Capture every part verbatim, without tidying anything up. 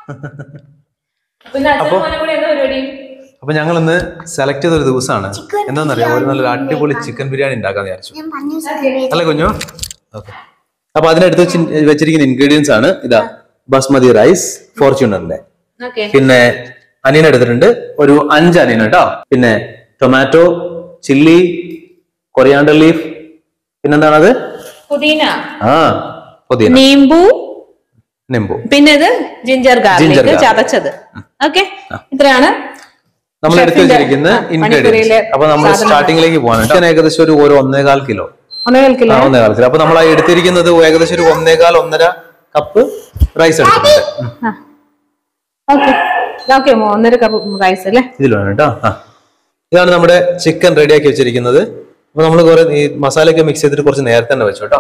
അപ്പൊ ഞങ്ങൾ ഇന്ന് സെലക്ട് ചെയ്തൊരു ദിവസമാണ്. എന്താണെന്നറിയാം, ഒരു നല്ലൊരു അടിപൊളി ചിക്കൻ ബിരിയാണി ഉണ്ടാക്കാന്ന് വിചാരിച്ചു. അല്ലേ കുഞ്ഞു? ഓക്കെ. അപ്പൊ അതിനടുത്ത് വെച്ചിരിക്കുന്ന ഇൻഗ്രീഡിയൻസ് ആണ് ഇതാ: ബസ്മതി റൈസ് ഫോർച്യൂണറിന്റെ, പിന്നെ അനിയൻ എടുത്തിട്ടുണ്ട് ഒരു അഞ്ച് അനിയൻ കേട്ടോ, പിന്നെ ടൊമാറ്റോ, ചില്ലി, കൊറിയാണ്ടർ ലീഫ്, പിന്നെന്താണത്? പുതിന. ആ പുതിന, നീമ്പു, നിമ്പു, പിന്നെ ഇത് ജിഞ്ചർ ഗാർലിക് ചതച്ചത്. ഓക്കെ, ഇത്രയാണ് നമ്മൾ എടുത്തു വെച്ചിരിക്കുന്ന ഇൻഗ്രീഡിയൻസ്. അപ്പൊ നമ്മൾ സ്റ്റാർട്ടിംഗിലേക്ക് പോകാൻ ഏകദേശം ഒരു ഒരു ഒന്നേകാൽ കിലോ ഒന്നേകാൽ കിലോ ഒന്നേകാൽ കിലോ അപ്പൊ നമ്മൾ എടുത്തിരിക്കുന്നത് ഏകദേശം ഒരു ഒന്നേകാൽ ഒന്നര കപ്പ് റൈസ് എടുത്തിട്ടുണ്ട്. ഒന്നര കപ്പ് റൈസ് അല്ലേ ഇതിലാണ് കേട്ടോ. ഇതാണ് നമ്മുടെ ചിക്കൻ റെഡിയാക്കി വെച്ചിരിക്കുന്നത്. അപ്പൊ നമ്മൾ കുറെ ഈ മസാലയൊക്കെ മിക്സ് ചെയ്തിട്ട് കുറച്ച് നേരത്തെ തന്നെ വെച്ചു കേട്ടോ.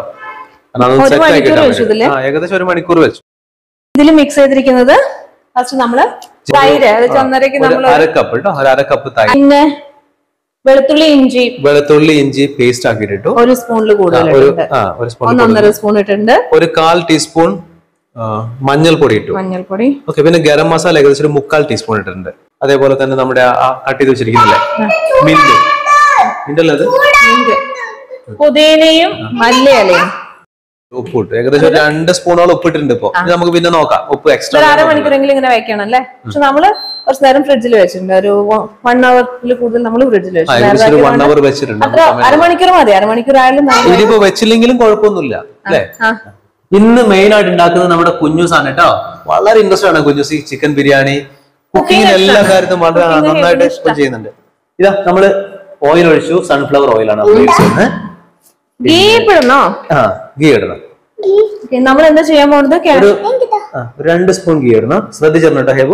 ഏകദേശം ഒരു മണിക്കൂർ വെച്ചു. ഇതിൽ മിക്സ് ചെയ്തിരിക്കുന്നത് ഫസ്റ്റ് നമ്മള് തൈര് അര കപ്പ് കേട്ടോ, ഒരു അര കപ്പ് തൈര്, പിന്നെ വെളുത്തുള്ളി ഇഞ്ചി വെളുത്തുള്ളി ഇഞ്ചി പേസ്റ്റ് ആക്കിയിട്ട് ഒരു സ്പൂണിൽ കൂടുതൽ ഒന്നൊന്നര സ്പൂൺ ഇട്ടിട്ടുണ്ട്. ഒരു കാൽ ടീസ്പൂൺ മഞ്ഞൾപ്പൊടി ഇട്ടു. മഞ്ഞൾപ്പൊടി ഓക്കെ. പിന്നെ ഗരം മസാല ഏകദേശം ഒരു മുക്കാൽ ടീസ്പൂൺ ഇട്ടിട്ടുണ്ട്. അതേപോലെ തന്നെ നമ്മുടെ ആ കട്ട് ചെയ്ത് വെച്ചിരിക്കുന്നില്ലേ മിന്റ്, മിന്റ് അത് പുതിനയും മല്ലിയിലയും ഉപ്പ് ഇട്ടു. ഏകദേശം രണ്ട് സ്പൂണോളം ഉപ്പ് ഇട്ടിട്ടുണ്ട്. ഇപ്പൊ നമുക്ക് പിന്നെ നോക്കാം ഉപ്പ് എക്സ്ട്രാ. അരമണിക്കൂറെങ്കിലും ഇങ്ങനെ വെക്കണം അല്ലേ? പക്ഷെ നമ്മള് കുറച്ച് നേരം ഫ്രിഡ്ജിൽ വെച്ചിട്ടുണ്ട്. ഒരു വൺ അവറിൽ കൂടുതൽ നമ്മൾ ഫ്രിഡ്ജിൽ വെച്ചിട്ടുണ്ട്. അരമണിക്കൂർ മതി. അരമണിക്കൂർ ആയാലും ഇതിപ്പോ വെച്ചില്ലെങ്കിലും കുഴപ്പമൊന്നുമില്ല അല്ലേ? ഇന്ന് മെയിൻ ആയിട്ട് ഉണ്ടാക്കുന്നത് നമ്മുടെ കുഞ്ഞൂസാണ് കേട്ടോ. വളരെ ഇൻട്രസ്റ്റ് ആണ് കുഞ്ഞൂസ് ഈ ചിക്കൻ ബിരിയാണി. കുക്കിങ്ങിന് എല്ലാ കാര്യത്തിലും വളരെ നന്നായിട്ട് ചെയ്യുന്നുണ്ട്. ഇതാ നമ്മള് ഓയിൽ ഒഴിച്ചു. സൺഫ്ലവർ ഓയിലാണ് ഉപയോഗിച്ചത്. ഗീ ഇടണോ? ആ ഗീ ഇടണം. നമ്മൾ എന്താ ചെയ്യാൻ പോകുന്നത്? രണ്ട് സ്പൂൺ ഗീ ഇടണം. ശ്രദ്ധിച്ചിട്ടോ ഹേബു?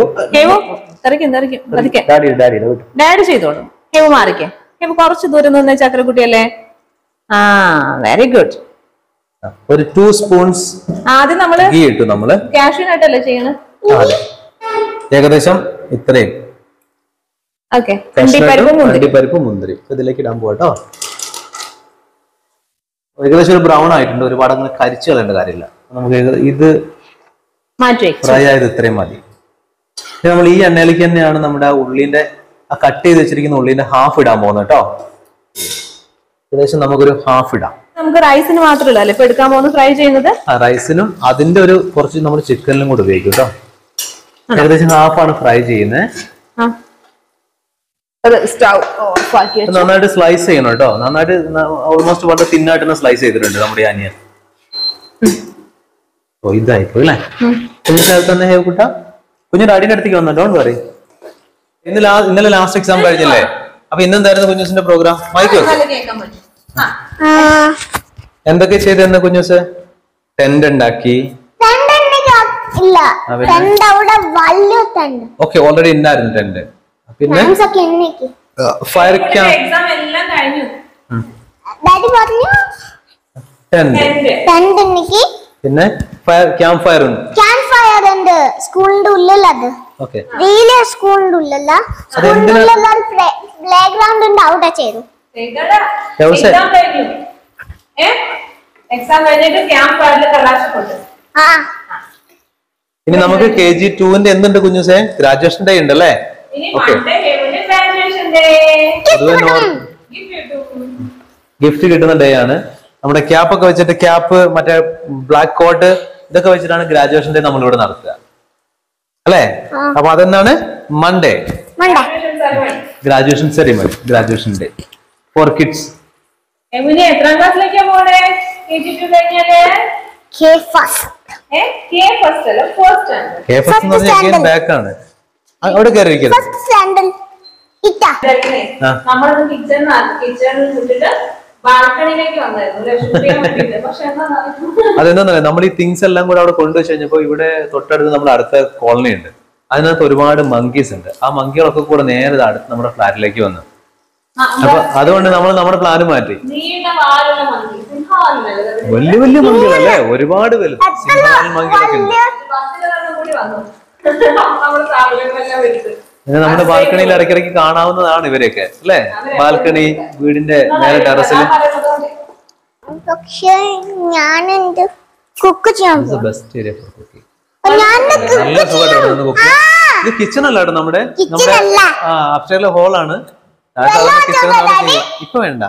ഡാഡി ചെയ്തോളൂ. ഹേബു മാറിക്കേ. ഹേബു കുറച്ച് ദൂരം നിന്ന് ചക്രക്കുട്ടിയല്ലേ. ആ വെരി ഗുഡ്. ഒരു ടു സ്പൂൺസ് ആദ്യം നമ്മള് ഗീ ഇട്ടു. നമ്മള് കാഷ്യൂനട്ടല്ലേ ചെയ്യണേ? ഏകദേശം ഇത്രയും. അണ്ടിപ്പരിപ്പ് മുന്തിരി ഇതിലേക്ക് ഇടാൻ പോട്ടോ. ഏകദേശം ഒരു ബ്രൗൺ ആയിട്ടുണ്ട്. ഒരുപാട് അങ്ങനെ കരിച്ചു കളയേണ്ട കാര്യമില്ല. നമുക്ക് ഇത് ഫ്രൈ ആയത് ഇത്രയും മതി. നമ്മൾ ഈ എണ്ണയിലേക്ക് തന്നെയാണ് നമ്മുടെ ആ ഉള്ളിന്റെ ആ കട്ട് ചെയ്ത് വെച്ചിരിക്കുന്ന ഉള്ളിന്റെ ഹാഫ് ഇടാൻ പോകുന്നത് കേട്ടോ. ഏകദേശം നമുക്കൊരു ഹാഫ് ഇടാം. നമുക്ക് റൈസിന് മാത്രമല്ല അല്ലെ ഇപ്പൊ എടുക്കാൻ പോകുന്നത് ഫ്രൈ ചെയ്യുന്നത്? ആ റൈസിനും അതിന്റെ ഒരു കുറച്ച് നമ്മൾ ചിക്കനിലും കൂടെ ഉപയോഗിക്കും കേട്ടോ. ഏകദേശം ഹാഫാണ് ഫ്രൈ ചെയ്യുന്നത്. നന്നായിട്ട് സ്ലൈസ് ചെയ്യണം കേട്ടോ. നന്നായിട്ട് ഓൾമോസ്റ്റ് വളരെ തിന്നായിട്ട് തന്നെ സ്ലൈസ് ചെയ്തിട്ടുണ്ട് നമ്മുടെ അനിയൻ. ഓ ഇതായിപ്പോ അല്ലേ? കുഞ്ഞിന്റെ തന്നെ ഹേവ് കുട്ട കുഞ്ഞിന്റെ അടിയുടെ അടുത്തേക്ക് വന്നോ. Don't worry. ഇന്ന് ഇന്നലെ ലാസ്റ്റ് എക്സാം കഴിഞ്ഞല്ലേ? അപ്പൊ ഇന്നെന്തായിരുന്നു കുഞ്ഞൂസിന്റെ പ്രോഗ്രാം? മൈക്ക് എന്തൊക്കെ ചെയ്തെന്ന് കുഞ്ഞൂസ്? ടെന്റ് ഉണ്ടാക്കി. ഓക്കെ ഓൾറെഡി ഉണ്ടായിരുന്നു ടെന്റ്. പിന്നെ ഫയർ ക്യാമ്പ് പിന്നെ ഫയർ ക്യാമ്പ് ഫയർ ഉണ്ട്. ക്യാമ്പ് ഫയർ ഉണ്ട് സ്കൂളിന്റെ ഉള്ളിലത്. ഓക്കെ വീലെ സ്കൂളിന്റെ ഉള്ളിലല്ല സ്കൂളിന്റെ ഉള്ളിലുള്ള പ്ലേ ഗ്രൗണ്ട് ഉണ്ട് അവിടെ ചെയ്തു. എക്സാം കഴിഞ്ഞു. ഏ എക്സാം കഴിഞ്ഞിട്ട് ക്യാമ്പ് ഫയറിൽ കലാശപ്പെട്ടു. ആ ഇനി നമുക്ക് കെ ജി ടുവിന്റെ എന്തുണ്ട് കുഞ്ഞുസേ? ഗ്രാജുവേഷൻ ഡേ ഉണ്ടല്ലേ? ഗിഫ്റ്റ് കിട്ടുന്ന ഡേ ആണ്. നമ്മുടെ ക്യാപ്പ് ഒക്കെ വെച്ചിട്ട് ക്യാപ്പ് മറ്റേ ബ്ലാക്ക് കോട്ട് ഇതൊക്കെ വെച്ചിട്ടാണ് ഗ്രാജുവേഷൻ ഡേ നമ്മളിവിടെ നടത്തുക അല്ലേ? അപ്പൊ അതെന്താണ്? Monday graduation ceremony, graduation day for kids. എത്രാം ക്ലാസ്സിലേക്കാ പോണേ? ബാക്ക് ആണ് അവിടെ കയറിയിരിക്കുന്നത്. അതെന്താ നമ്മൾ ഈ തിങ്സ് എല്ലാം കൂടെ അവിടെ കൊണ്ടുവച്ച് കഴിഞ്ഞപ്പോ ഇവിടെ തൊട്ടടുത്ത് നമ്മുടെ അടുത്ത കോളനി ഉണ്ട്. അതിനകത്ത് ഒരുപാട് മങ്കീസ് ഉണ്ട്. ആ മങ്കികളൊക്കെ കൂടെ നേരെ അടുത്ത് നമ്മുടെ ഫ്ലാറ്റിലേക്ക് വന്നു. അപ്പൊ അതുകൊണ്ട് നമ്മൾ നമ്മുടെ പ്ലാന് മാറ്റി. വലിയ വലിയ മങ്കികളല്ലേ? ഒരുപാട് വലുത് മങ്കികളൊക്കെ ഉണ്ട്. പിന്നെ നമ്മുടെ ബാൽക്കണിയിൽ ഇടയ്ക്കിടയ്ക്ക് കാണാവുന്നതാണ് ഇവരെയൊക്കെ അല്ലേ? ബാൽക്കണി വീടിന്റെ നേരെ ടെറസിൽ. പക്ഷേ ഞാൻ കുക്ക് ചെയ്യാൻ ബെസ്റ്റ് ഏരിയ ഫോർ കുക്കിംഗ്. നല്ല സുഖമായിട്ട് കുക്ക്. ഇത് കിച്ചൺ അല്ല കേട്ടോ, നമ്മുടെ നമ്മുടെ ആ അപ്സ്റ്റേറിലെ ഹോളാണ്. ഇപ്പൊ വേണ്ട.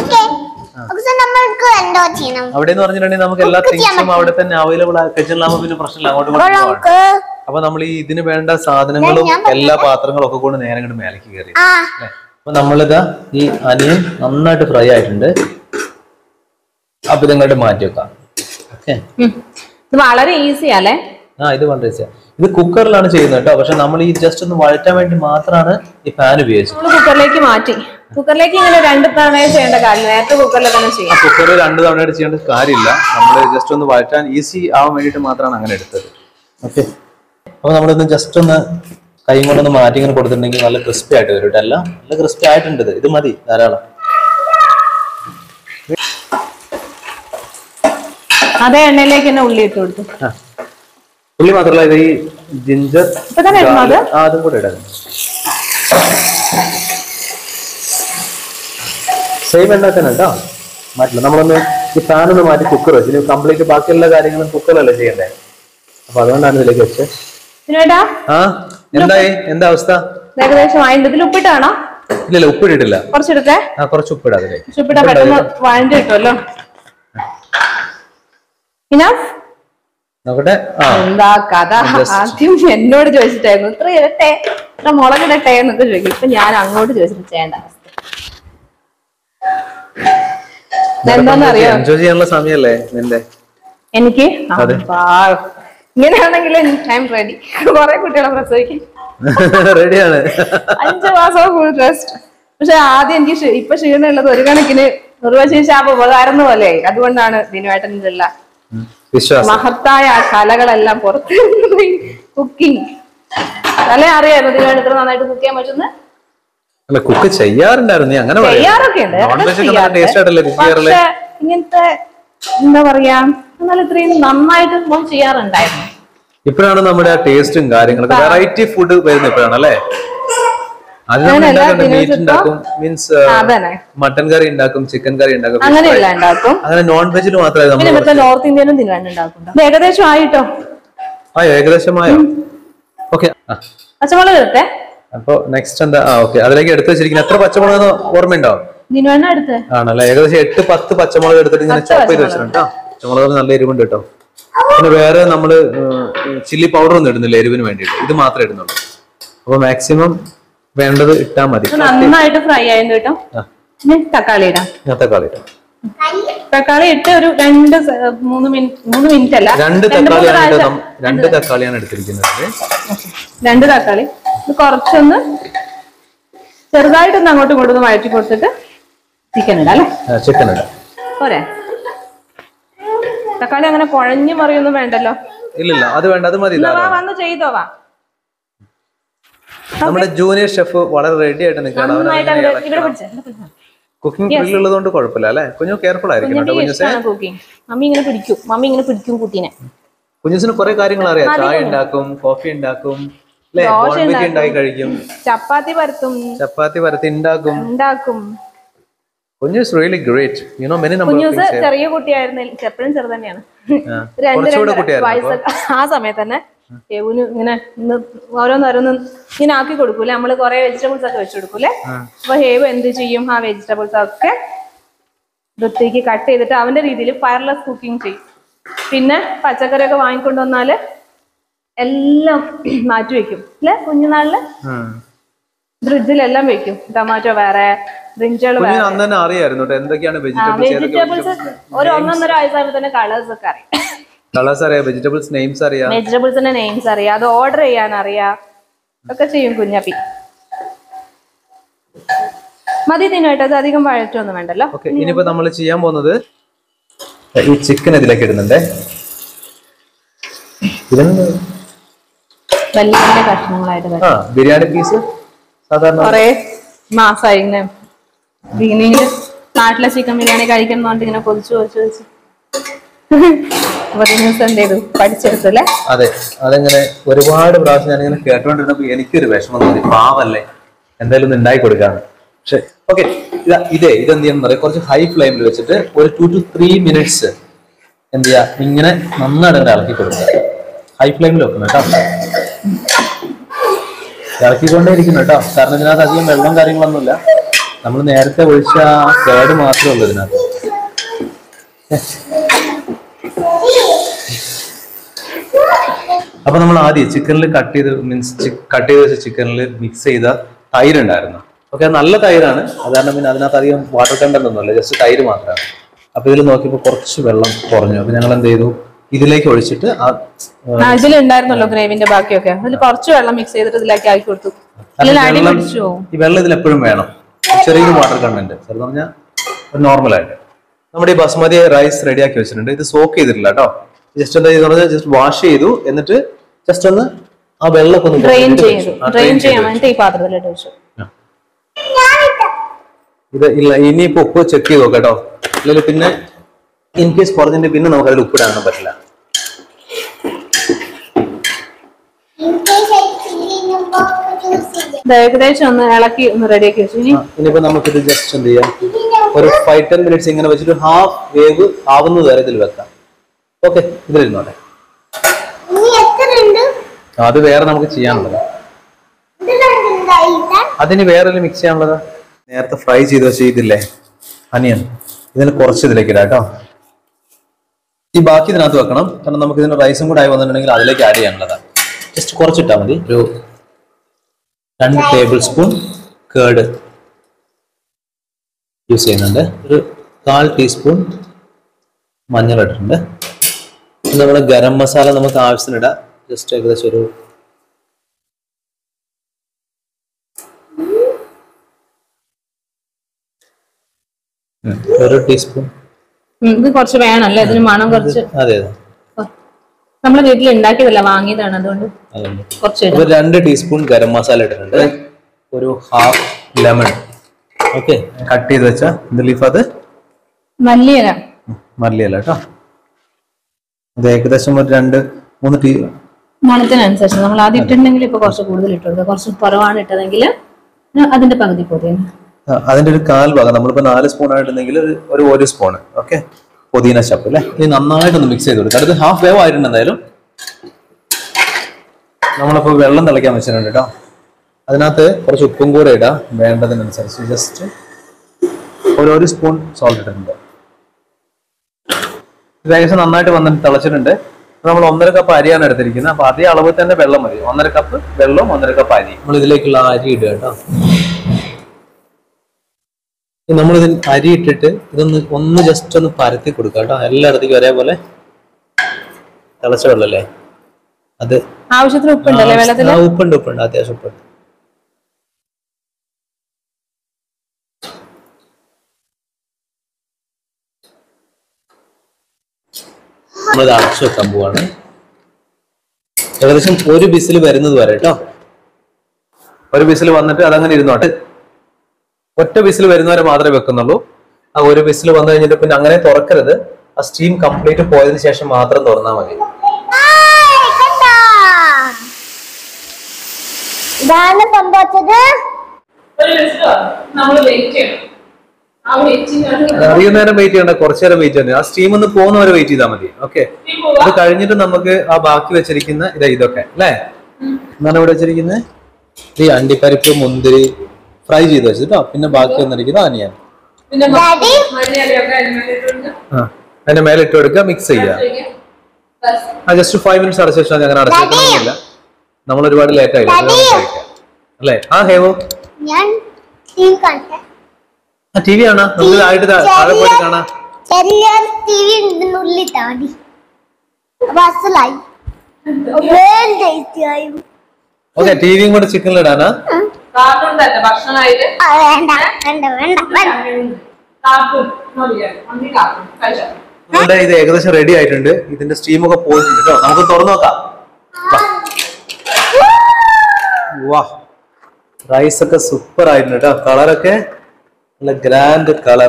അവിടെ എന്ന് പറഞ്ഞിട്ടുണ്ടെങ്കിൽ നമുക്ക് എല്ലാ തിങ്സും അവിടെ തന്നെ അവൈലബിൾ ആയി കിച്ചണിലാകുമ്പോ പിന്നെ പ്രശ്നമില്ല, അങ്ങോട്ട് ഇങ്ങോട്ട്. അപ്പൊ നമ്മൾ ഈ ഇതിന് വേണ്ട സാധനങ്ങളും എല്ലാ പാത്രങ്ങളും ഒക്കെ കൊണ്ട് നേരെ ഇങ്ങോട്ട് മേലേക്ക് കയറി. അപ്പൊ നമ്മളിതാ ഈ അനിയൻ നന്നായിട്ട് ഫ്രൈ ആയിട്ടുണ്ട്. അപ്പൊ ഇതങ്ങോട്ട് മാറ്റി വെക്കാം. ഓക്കെ, വളരെ ഈസി അല്ലേ? ആ ഇത് വളരെ ഈസിയാ. ഇത് കുക്കറിലാണ് ചെയ്യുന്നത് കേട്ടോ. പക്ഷെ നമ്മൾ ഈ ജസ്റ്റ് ഒന്ന് വഴറ്റാൻ വേണ്ടി മാത്രമാണ് ഈ പാൻ ഉപയോഗിച്ചത്. കുക്കറിലേക്ക് മാറ്റി. കുക്കറിലേക്ക് ഇങ്ങനെ രണ്ട് തവണ ചെയ്യേണ്ട കാര്യം നേരത്തെ കുക്കറിൽ തന്നെ ചെയ്യാം. കുക്കറിൽ രണ്ട് തവണയായിട്ട് ചെയ്യേണ്ട കാര്യമില്ല. നമ്മൾ ജസ്റ്റ് ഒന്ന് വഴറ്റാൻ ഈസി ആവാൻ വേണ്ടിയിട്ട് മാത്രമാണ് അങ്ങനെ എടുത്തത്. ഓക്കെ, അപ്പൊ നമ്മളിന്ന് ജസ്റ്റ് ഒന്ന് കൈ കൊണ്ടൊന്ന് മാറ്റി ഇങ്ങനെ കൊടുത്തിട്ടുണ്ടെങ്കിൽ നല്ല ക്രിസ്പി ആയിട്ട് വരും കേട്ടോ. എല്ലാം നല്ല ക്രിസ്പി ആയിട്ടുണ്ട്. ഇത് മതി ധാരാളം. അതേ എണ്ണയിലേക്ക് തന്നെ ഉള്ളി ഇട്ട് കൊടുത്തു. ഉള്ളി മാത്രമല്ല, ഇത് ഈ ജിഞ്ചർ അതും കൂടെ ഇടാം. സെയിം എണ്ണ തന്നെ കേട്ടോ, മാറ്റില്ല. നമ്മളൊന്ന് ഈ പാൻ ഒന്ന് മാറ്റി കുക്കർ വെച്ച് ഇനി കംപ്ലീറ്റ് ബാക്കി എല്ലാ കാര്യങ്ങളും കുക്കറല്ലേ ചെയ്യണ്ടേ. അപ്പൊ അതുകൊണ്ടാണ് ഇതിലേക്ക് വെച്ചത്. ആ എന്തായി, എന്താ അവസ്ഥ? ഏകദേശം ഇതിൽ ഉപ്പിട്ടാണോ? ഇല്ലല്ല, ഉപ്പിട്ടിട്ടില്ല. കുറച്ചെടുത്തേ. ആ കുറച്ച് ഉപ്പിടാ അതിലേക്ക്. ഉപ്പിട്ടാ പെട്ടെന്ന് വഴണ്ടി കിട്ടുമല്ലോ. നോക്കട്ടെ. എന്താ കഥ? ആദ്യം എന്നോട് ചോദിച്ചിട്ടായിരുന്നു ഇത്ര ഇരട്ടെ ഇത്ര മുളകിടട്ടെ എന്നൊക്കെ ചോദിക്കും. ഇപ്പൊ ഞാൻ അങ്ങോട്ട് ചോദിച്ചിട്ട് ചെയ്യേണ്ട അവസ്ഥ. എന്താന്നറിയോ, എൻജോയ് ചെയ്യാനുള്ള സമയല്ലേ നിന്റെ? എനിക്ക് ഇങ്ങനെയാണെങ്കിൽ ഐ എം റെഡി. കുറെ കുട്ടികളെ പ്രസവിക്കും. റെഡിയാണ്. അഞ്ചു മാസം ഫുൾ റെസ്റ്റ്. പക്ഷെ ആദ്യം എനിക്ക് ഇപ്പൊ ക്ഷീണം ഉള്ളത് ഒരു കണക്കിന് നിർവചിച്ച ശാപ ഉപകാരം പോലെ. അതുകൊണ്ടാണ് ദിനുവേട്ടനുള്ള മഹത്തായ കലകളെല്ലാം പുറത്ത് കുക്കിംഗ്. കല അറിയായിരുന്നു ദിനുവേട്ടൻ ഇത്ര നന്നായിട്ട് കുക്ക് ചെയ്യാൻ പറ്റുന്ന? അല്ല, കുക്ക് ചെയ്യാറുണ്ടായിരുന്നു. അങ്ങനെ ചെയ്യാറൊക്കെ ഉണ്ട്. പക്ഷെ ഇങ്ങനത്തെ എന്താ പറയാ, എന്നാൽ ഇത്രയും നന്നായിട്ട് ചെയ്യാറുണ്ടായിരുന്നു. ഇപ്പോഴാണ് നമ്മുടെ ആ ടേസ്റ്റും കാര്യങ്ങളൊക്കെ വെറൈറ്റി ഫുഡ് വരുന്നത് ഇപ്പോഴാണ് അല്ലേ? മീറ്റ് ഉണ്ടാക്കും, മീൻസ് മട്ടൻ കറി ഉണ്ടാക്കും, ചിക്കൻ കറി ഉണ്ടാക്കും, അങ്ങനെയല്ല ഉണ്ടാക്കും. അങ്ങനെ നോൺ വെജിൽ മാത്രമേ നോർത്ത് ഇന്ത്യനും തിരുവനന്തപുരം. ഏകദേശം ആയിട്ടോ? ആയോ, ഏകദേശമായോ? ഓക്കെ, പച്ചമുളക് എടുത്തേ. അപ്പൊ നെക്സ്റ്റ് എന്താ? ആ ഓക്കെ, അതിലേക്ക് എടുത്ത് വെച്ചിരിക്കുന്ന എത്ര പച്ചമുളക് ഓർമ്മയുണ്ടോ? ആണല്ലേ, ഏകദേശം എട്ട് പത്ത് പച്ചമുളക് എടുത്തിട്ട് ഇങ്ങനെ ചോപ്പ് ചെയ്ത് വെച്ചിട്ടുണ്ട്. പച്ചമുളക് നല്ല എരിവുണ്ട് കേട്ടോ. പിന്നെ വേറെ നമ്മള് ചില്ലി പൗഡർ ഒന്നും ഇടുന്നില്ല എരിവിന് വേണ്ടിയിട്ട്, ഇത് മാത്രമേ ഇടുന്നുള്ളൂ. അപ്പൊ മാക്സിമം വേണ്ടത് ഇട്ടാ മതി. നന്നായിട്ട് ഫ്രൈ ആയിട്ട് കേട്ടോ. തക്കാളി ഇടാം. തക്കാളി ഇടാം. തക്കാളി ഇട്ട് ഒരു രണ്ട് മൂന്ന് മിനിറ്റ് മൂന്ന് മിനിറ്റ് അല്ല രണ്ട് തക്കാളിയാണ് രണ്ട് തക്കാളിയാണ് എടുത്തിരിക്കുന്നത്. രണ്ട് തക്കാളി കുറച്ചൊന്ന് ചെറുതായിട്ടൊന്ന് അങ്ങോട്ടും ഇങ്ങോട്ടും വഴറ്റി കൊടുത്തിട്ട് ചിക്കൻ ഇടാം അല്ലേ? ചിക്കൻ ഇടാം. പോരെ? തക്കാളി അങ്ങനെ കുഴഞ്ഞു മറിയൊന്നും വേണ്ടല്ലോ. ഇല്ലില്ല, അത് വേണ്ട, അത് മതി. വന്ന് ചെയ്തോ വാ. നമ്മുടെ ജൂനിയർ ഷെഫ് വളരെ റെഡി ആയിട്ട് നിൽക്കുകയാണ്. കുക്കിംഗ് ത്രില്ലുള്ളതുകൊണ്ട് കുഴപ്പമില്ല അല്ലെ? കുഞ്ഞു കെയർഫുൾ ആയിരിക്കും. മമ്മി ഇങ്ങനെ പിടിക്കും മമ്മി ഇങ്ങനെ പിടിക്കും കുട്ടീനെ. കുഞ്ഞിന് കുറെ കാര്യങ്ങൾ അറിയാം. ചായ ഉണ്ടാക്കും, കോഫി ഉണ്ടാക്കും, ഉണ്ടാക്കി കഴിക്കും, ചപ്പാത്തി പരത്തും, ചപ്പാത്തി പരത്തി ഉണ്ടാക്കും ഉണ്ടാക്കും കുഞ്ഞു is really great. You know many number of things. ചെറിയ കുട്ടിയായിരുന്നു, എപ്പോഴും ചെറു തന്നെയാണ്. ആ സമയത്ത് തന്നെ യവന് ഇങ്ങനെ ഓരോന്നോരോന്ന് ഇങ്ങനെ ആക്കി കൊടുക്കൂലേ, നമ്മള് കുറെ വെജിറ്റബിൾസ് ഒക്കെ വെച്ച് കൊടുക്കൂലേ. അപ്പൊ ഹേവ് എന്ത് ചെയ്യും, ആ വെജിറ്റബിൾസ് ഒക്കെ വൃത്തിക്ക് കട്ട് ചെയ്തിട്ട് അവന്റെ രീതിയിൽ ഫയർലെസ് കുക്കിംഗ് ചെയ്യും. പിന്നെ പച്ചക്കറിയൊക്കെ വാങ്ങിക്കൊണ്ട് വന്നാല് എല്ലാം മാറ്റി വെക്കും അല്ലെ? കുഞ്ഞുനാളില് ഫ്രിഡ്ജിലെല്ലാം വെക്കും. ടൊമാറ്റോ വേറെ, ബ്രിഞ്ചാൾ വേറെ. വെജിറ്റബിൾസ് ഒരു ഒന്നൊന്നര വയസ്സായപ്പോ തന്നെ കളേഴ്സ് ഒക്കെ അറിയാം. കളേഴ്സ് അറിയാം, വെജിറ്റബിൾസ് നെയിംസ് അറിയാം, വെജിറ്റബിൾസിന്റെ നെയിംസ് അറിയാം, അത് ഓർഡർ ചെയ്യാൻ അറിയാം, ഒക്കെ ചെയ്യും കുഞ്ഞപ്പി. മതി തിന്നുമായിട്ട്, അത് അധികം വഴറ്റൊന്നും വേണ്ടല്ലോ. ഇനിയിപ്പോ നമ്മൾ ചെയ്യാൻ പോകുന്നത് ഈ ചിക്കൻ ഇതിലേക്ക് ഇടുന്നുണ്ട്. വലിയ വലിയ കഷ്ണങ്ങളായിട്ട് ആ ബിരിയാണി പീസ് സാധാരണ കൊറേ മാസമായി ഇങ്ങനെ ബിഗിനിങ്ങില് നാട്ടിലെ ചിക്കൻ ബിരിയാണി കഴിക്കുന്നോണ്ട് ഇങ്ങനെ കൊതിച്ചു കൊതിച്ചു വെച്ചു. എന്ത് ചെയ്തു, പഠിച്ചെടുത്തല്ലേ? അതെ, അതെങ്ങനെ ഒരുപാട് പ്രാവശ്യം ഞാനിങ്ങനെ കേട്ടോണ്ടിരുന്നപ്പോ എനിക്കൊരു വിഷമം തോന്നി. പാവല്ലേ, എന്തായാലും ഒന്ന് ഉണ്ടാക്കി കൊടുക്കാന്ന്. പക്ഷെ ഓക്കെ, ഇതാ ഇതേ ഇതെന്ത് ചെയ്യാന്ന് പറയാം, കുറച്ച് ഹൈ ഫ്ലെയിമിൽ വെച്ചിട്ട് ഒരു ടു ടു ത്രീ മിനിറ്റ്സ് എന്ത് ചെയ്യാ, ഇങ്ങനെ നന്നായിട്ട് ഇളക്കി കൊടുക്കുക. ഹൈ ഫ്ലെയിമിൽ വെക്കണം കേട്ടോ. ഇറക്കിക്കൊണ്ടേ ഇരിക്കണം കേട്ടോ, കാരണം ഇതിനകത്ത് അധികം വെള്ളം കാര്യങ്ങളൊന്നുമില്ല. നമ്മൾ നേരത്തെ ഒഴിച്ച ആ കേട് മാത്രമേ ഉള്ളൂ ഇതിനകത്ത്. അപ്പൊ നമ്മൾ ആദ്യം ചിക്കനിൽ കട്ട് ചെയ്ത് മീൻസ് കട്ട് ചെയ്ത് വെച്ച ചിക്കനിൽ മിക്സ് ചെയ്ത തൈര് ഉണ്ടായിരുന്നു. ഓക്കെ, നല്ല തൈരാണ്, അത് കാരണം പിന്നെ അതിനകത്ത് അധികം വാട്ടർ കണ്ടന്റ് ഒന്നുമില്ല, ജസ്റ്റ് തൈര് മാത്രമാണ്. അപ്പൊ ഇതിൽ നോക്കിയപ്പോൾ കുറച്ച് വെള്ളം കുറഞ്ഞു. അപ്പൊ ഞങ്ങൾ എന്ത് ചെയ്തു, ഇതിലേക്ക് ഒഴിച്ചിട്ട് ആ ഇതിലുണ്ടായിരുന്നല്ലോ ഗ്രേവിന്റെ ബാക്കിയൊക്കെ, അതിൽ കുറച്ച് വെള്ളം മിക്സ് ചെയ്തിട്ട് ഇതിലേക്ക് ആക്കി കൊടുത്തു. ഈ വെള്ളം ഇതിൽ എപ്പോഴും വേണം, ചെറിയൊരു വാട്ടർ കണ്ടന്റ്, ചെറുതെന്ന് പറഞ്ഞാൽ നോർമൽ ആയിട്ട്. നമ്മുടെ ഈ ബസ്മതി റൈസ് റെഡിയാക്കി വെച്ചിട്ടുണ്ട്. ഇത് സോക്ക് ചെയ്തിട്ടില്ല കേട്ടോ, ജസ്റ്റ് എന്താ ചെയ്തെന്ന് പറഞ്ഞാൽ ജസ്റ്റ് വാഷ് ചെയ്തു, എന്നിട്ട് ജസ്റ്റ് ഒന്ന് ആ വെള്ളമൊക്കെ ഒന്ന് ഡ്രെയിൻ ചെയ്തു. ഡ്രെയിൻ ചെയ്യാൻ വേണ്ടി ഈ പാത്രത്തിലിട്ട് വെച്ചു. ഇത് ഇല്ല, ഇനിയിപ്പോ ഉപ്പ് ചെക്ക് ചെയ്ത് നോക്കാം കേട്ടോ, അല്ലെങ്കിൽ പിന്നെ ഇൻ കേസ് കുറഞ്ഞിട്ട് പിന്നെ നമുക്ക് അതിൽ ഉപ്പിടാനൊന്നും പറ്റില്ല. ഏകദേശം ഒന്ന് ഇളക്കി ഒന്ന് റെഡിയാക്കി വെച്ചു. ഇനിയിപ്പോ നമുക്കിത് ജസ്റ്റ് എന്ത് ചെയ്യാം, ഒരു ഫൈവ് ടെൻ മിനിറ്റ്സ് ഇങ്ങനെ വെച്ചിട്ട് ഹാഫ് വേവ് ആവുന്ന വരെ ഇതിൽ വെക്കാം. ഓക്കെ, ഇതിലിരുന്നോട്ടെ. അത് വേറെ നമുക്ക് ചെയ്യാനുള്ളത്, അതിന് വേറെ മിക്സ് ചെയ്യാനുള്ളത്. നേരത്തെ ഫ്രൈ ചെയ്ത് വെച്ച ഇതില്ലേ അനിയൻ, ഇതിന് കുറച്ച് ഇതിലേക്ക് ഇടാം കേട്ടോ. ഈ ബാക്കി ഇതിനകത്ത് വെക്കണം, കാരണം നമുക്ക് ഇതിന് റൈസും കൂടെ ആയി വന്നിട്ടുണ്ടെങ്കിൽ അതിലേക്ക് ആഡ് ചെയ്യാനുള്ളതാണ്. ജസ്റ്റ് കുറച്ചിട്ടാൽ മതി. ഒരു രണ്ട് ടേബിൾ സ്പൂൺ കേർഡ് യൂസ് ചെയ്യുന്നുണ്ട്. ഒരു കാൽ ടീസ്പൂൺ മഞ്ഞൾ ഇട്ടിട്ടുണ്ട്. നമ്മുടെ ഗരം മസാല നമുക്ക് ആവശ്യത്തിന് ഇടാം. ജസ്റ്റ് ഏകദേശം ഒരു ഒരു ടീസ്പൂൺ. ഇത് കുറച്ച് വേണമല്ലേ, ഇതിന് മണം കുറച്ച്. അതെ അതെ, നമ്മള് വീട്ടിൽ ഉണ്ടാക്കിയതല്ല, വാങ്ങിയതാണ്, അതുകൊണ്ട് കുറച്ച്. ഒരു രണ്ട് ടീസ്പൂൺ ഗരം മസാല ഇട്ടിട്ടുണ്ട്. ഒരു ഹാഫ് ലെമൺ ഓക്കെ കട്ട് ചെയ്ത് വെച്ച ഇത് ലീഫ്, അത് മല്ലിയില മല്ലിയില കേട്ടോ. അത് ഏകദേശം ഒരു രണ്ട് മൂന്ന് ടീ മണത്തിനനുസരിച്ച് നമ്മൾ ആദ്യം ഇട്ടിട്ടുണ്ടെങ്കിൽ ഇപ്പൊ കുറച്ച് കൂടുതൽ ഇട്ടു കൊടുക്കുക. കുറച്ച് കുറവാണ് ഇട്ടതെങ്കിൽ അതിന്റെ പകുതി പുതിന, അതിന്റെ ഒരു കാൽ ഭാഗം. നമ്മളിപ്പോ നാല് സ്പൂൺ ആയിട്ടുണ്ടെങ്കിൽ ഒരു ഒരു സ്പൂൺ ഓക്കെ പുതിന ചപ്പ് അല്ലേ. ഇത് നന്നായിട്ടൊന്ന് മിക്സ് ചെയ്ത് കൊടുക്കുക. അടുത്ത് ഹാഫ് വേവ് ആയിട്ടുണ്ട്. എന്തായാലും നമ്മളിപ്പോ വെള്ളം തിളയ്ക്കാൻ വെച്ചിട്ടുണ്ട് കേട്ടോ. അതിനകത്ത് കുറച്ച് ഉപ്പും കൂടെ ഇടാം വേണ്ടതിനനുസരിച്ച്. ജസ്റ്റ് ഒരു ഒരു സ്പൂൺ സോൾട്ട് ഇട്ടിട്ടുണ്ട്. ഇത് ഏകദേശം നന്നായിട്ട് വന്നിട്ട് തിളച്ചിട്ടുണ്ട്. നമ്മൾ ഒന്നര കപ്പ് അരിയാണ് എടുത്തിരിക്കുന്നത്. അപ്പൊ അതേ അളവ് തന്നെ വെള്ളം മതി. ഒന്നര കപ്പ് വെള്ളവും ഒന്നര കപ്പ് അരി. നമ്മൾ ഇതിലേക്കുള്ള അരി ഇടുക കേട്ടോ. നമ്മൾ ഇത് അരി ഇട്ടിട്ട് ഇതൊന്ന് ഒന്ന് ജസ്റ്റ് ഒന്ന് പരത്തി കൊടുക്കുക കേട്ടോ, എല്ലായിടത്തേക്കും ഒരേപോലെ. തിളച്ച വെള്ളല്ലേ അത്, ആവശ്യത്തിന് ഉപ്പുണ്ടല്ലേ വെള്ളത്തിൽ? ഉപ്പുണ്ട് ഉപ്പുണ്ട് അത്യാവശ്യം ഉപ്പുണ്ട്. നമ്മളിത് അടച്ചു വെക്കാൻ പോവാണ്. ഏകദേശം ഒരു ബിസിൽ വരുന്നത് വരെ കേട്ടോ. ഒരു ബിസിൽ വന്നിട്ട് അതങ്ങനെ ഇരുന്നോട്ട്. ഒറ്റ വിസിൽ വരുന്നവരെ മാത്രമേ വെക്കുന്നുള്ളൂ. ആ ഒരു വിസിൽ വന്നു കഴിഞ്ഞിട്ട് പിന്നെ അങ്ങനെ തുറക്കരുത്. ആ സ്റ്റീം കംപ്ലീറ്റ് പോയതിനു ശേഷം മാത്രം തുറന്നാൽ മതി. അധികം നേരം വെയിറ്റ് ചെയ്യണ്ട, കുറച്ചു നേരം വെയിറ്റ് ചെയ്യണ്ട. ആ സ്റ്റീം ഒന്ന് പോകുന്നവരെ വെയിറ്റ് ചെയ്താൽ മതി. ഓക്കെ, അത് കഴിഞ്ഞിട്ട് നമുക്ക് ആ ബാക്കി വെച്ചിരിക്കുന്ന ഇത് ഇതൊക്കെ അല്ലേ എന്താണ് ഇവിടെ വെച്ചിരിക്കുന്നത്, ഈ അണ്ടിപ്പരിപ്പ് മുന്തിരി ഫ്രൈ ചെയ്ത് വെച്ചിട്ടോ. പിന്നെ ബാക്കി വന്നിരിക്കുന്ന അനിയൻ അതിന്റെ മേലെ ഇട്ട് കൊടുക്കുക, മിക്സ് ചെയ്യുക. ആ ജസ്റ്റ് ഫൈവ് മിനിറ്റ്സ് അടച്ചു വെച്ചാൽ അങ്ങനെ അടച്ചിരിക്കണമെന്നില്ല. നമ്മൾ ഒരുപാട് ലേറ്റ് ആയില്ല അല്ലേ? ആ ഹേവോ ടി വി കാണാം, നമുക്ക് ആയിട്ട് താഴെ പോയിട്ട് കാണാം. ഓക്കെ, ടിവിയും കൂടെ ചിക്കനിൽ ഇടാനാ? ഇത് ഏകദേശം റെഡി ആയിട്ടുണ്ട്. ഇതിന്റെ സ്റ്റീമൊക്കെ പോയിട്ടുണ്ട് കേട്ടോ. നമുക്ക് തുറന്നു നോക്കാം. വാ, റൈസ് ഒക്കെ സൂപ്പർ ആയിട്ടുണ്ട് കേട്ടോ. കളറൊക്കെ നല്ല ഗ്രാൻഡ് കളർ.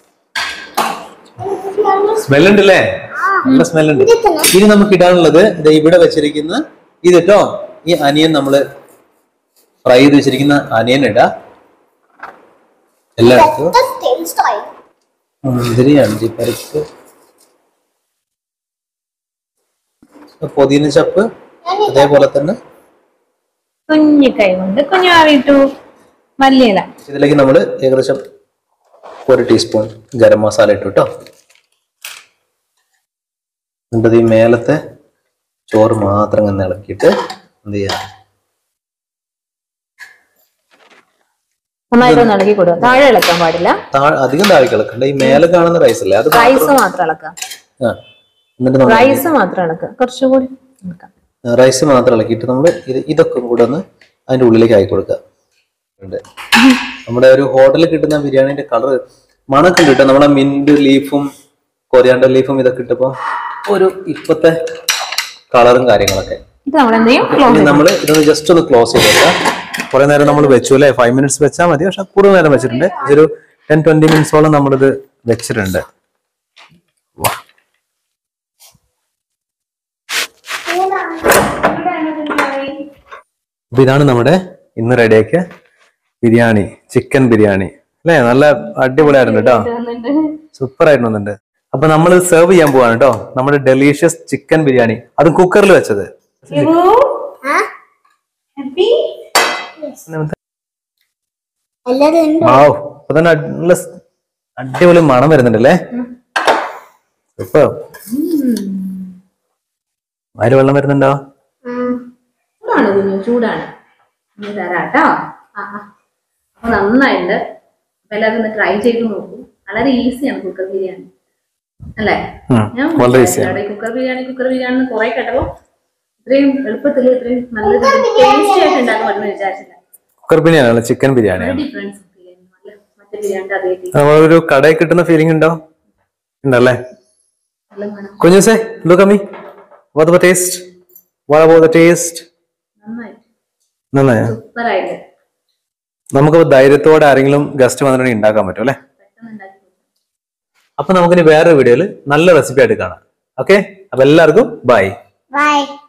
സ്മെല്ലുണ്ട് അല്ലേ? നല്ല സ്മെല്ലുണ്ട്. ഇനി നമുക്ക് ഇടാനുള്ളത് ഇവിടെ വെച്ചിരിക്കുന്ന ഇത് കേട്ടോ. ഈ അനിയൻ നമ്മള് ഫ്രൈ ചെയ്ത് വെച്ചിരിക്കുന്ന അനിയൻ ഇടാ. എല്ലായിടത്തും മുന്തിരി അണ്ടിപ്പരിപ്പ് പുതിന ചപ്പ് അതേപോലെ തന്നെ കുഞ്ഞു കൈ കൊണ്ട് കുഞ്ഞു ആവിട്ടു. മല്ലിയില ഇതിലേക്ക് നമ്മൾ ഏകദേശം ഒരു ടീസ്പൂൺ ഗരം മസാല ഇട്ടു കേട്ടോ. എന്നിട്ട് ഈ മേലത്തെ ചോറ് മാത്രം ഇങ്ങനെ ഇളക്കിയിട്ട് എന്ത് ചെയ്യാം, നന്നായിട്ടൊന്ന് ഇളക്കി കൊടുക്കുക. താഴെ ഇളക്കാൻ പാടില്ല, അധികം താഴേക്ക് ഇളക്കണ്ട. ഈ മേലെ കാണുന്ന റൈസ് അല്ലേ, അത് റൈസ് മാത്രം ഇളക്കാം. എന്നിട്ട് റൈസ് മാത്രം ഇളക്കുക, കുറച്ചുകൂടി റൈസ് മാത്രം ഇളക്കിയിട്ട് നമ്മൾ ഇത് ഇതൊക്കെ കൂടെ ഒന്ന് അതിന്റെ ഉള്ളിലേക്ക് ആക്കി കൊടുക്കുക. നമ്മുടെ ഒരു ഹോട്ടലിൽ കിട്ടുന്ന ബിരിയാണിന്റെ കളർ മണൊക്കെ ഉണ്ട് കേട്ടോ. നമ്മുടെ മിന്റ് ലീഫും കൊറിയാണ്ടർ ലീഫും ഇതൊക്കെ ഇട്ടപ്പോ ഒരു ഇപ്പത്തെ കളറും കാര്യങ്ങളൊക്കെ. നമ്മൾ ഇതൊന്ന് ജസ്റ്റ് ഒന്ന് ക്ലോസ് ചെയ്തേക്കാം. കുറെ നേരം നമ്മൾ വെച്ചു അല്ലെ, ഫൈവ് മിനിറ്റ്സ് വെച്ചാൽ മതി. പക്ഷെ കൂടുതൽ നേരം വെച്ചിട്ടുണ്ട്, ഒരു ടെൻ ട്വന്റി മിനിറ്റ്സോളം നമ്മളിത് വെച്ചിട്ടുണ്ട്. അപ്പൊ ഇതാണ് നമ്മുടെ ഇന്ന് റെഡിയാക്കിയ ബിരിയാണി, ചിക്കൻ ബിരിയാണി അല്ലെ. നല്ല അടിപൊളിയായിരുന്നു കേട്ടോ, സൂപ്പർ ആയിട്ട് വന്നിട്ടുണ്ട്. അപ്പൊ നമ്മൾ സെർവ് ചെയ്യാൻ പോവാണ് കേട്ടോ നമ്മുടെ ഡെലീഷ്യസ് ചിക്കൻ ബിരിയാണി, അതും കുക്കറിൽ വെച്ചത്. അപ്പൊ തന്നെ നല്ല അടിപൊളി മണം വരുന്നുണ്ടല്ലേ. ഇപ്പൊ അതിൽ വെള്ളം വരുന്നുണ്ടോ? ചൂടാണ്, തരാട്ടോ. അപ്പൊ നന്നായിട്ട് എല്ലാവരും ഒന്ന് ട്രൈ ചെയ്ത് നോക്കൂ. വളരെ ഈസിയാണ് കുക്കർ ബിരിയാണി അല്ലേ. ഞാൻ കുക്കർ ബിരിയാണി കുക്കർ ബിരിയാണി കുറെ കേട്ടപ്പോ ഇത്രയും എളുപ്പത്തിൽ ഇത്രയും നല്ല ടേസ്റ്റി ആയിട്ട് ഉണ്ടാക്കാൻ പറ്റുമെന്ന് വിചാരിച്ചില്ല. Cooker biryani chicken biryani difference മറ്റേ ബിരിയാണിയുടെ അതേ നമ്മളൊരു കടയിൽ കിട്ടുന്ന ഫീലിംഗ് ഉണ്ടോ? ഉണ്ടല്ലേ. കുഞ്ഞുസേ look at me, what about the taste? What about the taste? നന്നായി, സൂപ്പറായിട്ട്. നമുക്ക് ധൈര്യത്തോടെ ആരെങ്കിലും ഗസ്റ്റ് വന്നിട്ടുണ്ടെങ്കിൽ ഉണ്ടാക്കാൻ പറ്റും അല്ലെ. അപ്പൊ നമുക്കിനി വേറൊരു വീഡിയോയിൽ നല്ല റെസിപ്പി ആയിട്ട് കാണാം. ഓക്കെ, അപ്പൊ എല്ലാവർക്കും ബൈ.